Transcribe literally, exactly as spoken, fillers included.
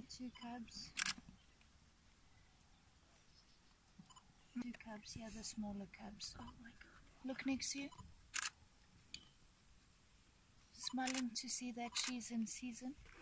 Two cubs. Two cubs, yeah, the smaller cubs. Oh my god. Look next to you. Smiling to see that she's in season.